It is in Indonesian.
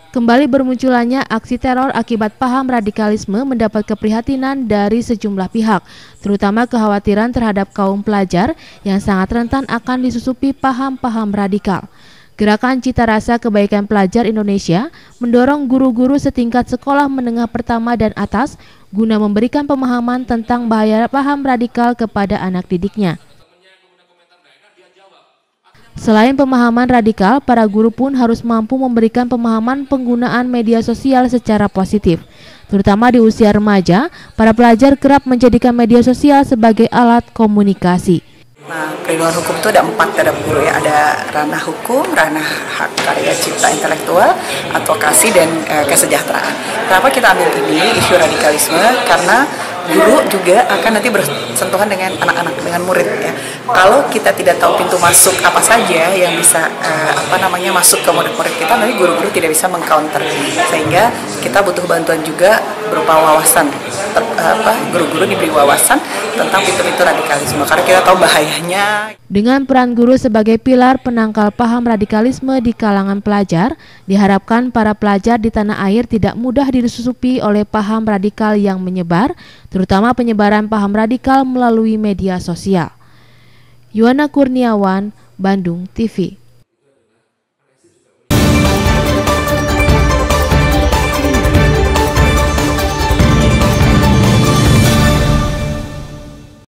Kembali bermunculannya aksi teror akibat paham radikalisme mendapat keprihatinan dari sejumlah pihak, terutama kekhawatiran terhadap kaum pelajar yang sangat rentan akan disusupi paham-paham radikal. Gerakan Cita Rasa Kebaikan Pelajar Indonesia mendorong guru-guru setingkat sekolah menengah pertama dan atas guna memberikan pemahaman tentang bahaya paham radikal kepada anak didiknya. Selain pemahaman radikal, para guru pun harus mampu memberikan pemahaman penggunaan media sosial secara positif. Terutama di usia remaja, para pelajar kerap menjadikan media sosial sebagai alat komunikasi. Nah, perlindungan hukum itu ada 4 terhadap guru ya, ada ranah hukum, ranah hak karya cipta intelektual, advokasi, dan kesejahteraan. Kenapa kita ambil ini, isu radikalisme? Karena guru juga akan nanti bersentuhan dengan anak-anak, dengan murid ya. Kalau kita tidak tahu pintu masuk apa saja yang bisa masuk ke murid-murid kita, nanti guru-guru tidak bisa mengcounter, sehingga kita butuh bantuan juga berupa wawasan. Guru-guru diberi wawasan tentang pintu-pintu radikalisme karena kita tahu bahayanya. Dengan peran guru sebagai pilar penangkal paham radikalisme di kalangan pelajar, diharapkan para pelajar di tanah air tidak mudah disusupi oleh paham radikal yang menyebar, terutama penyebaran paham radikal melalui media sosial. Yuwana Kurniawan, Bandung TV.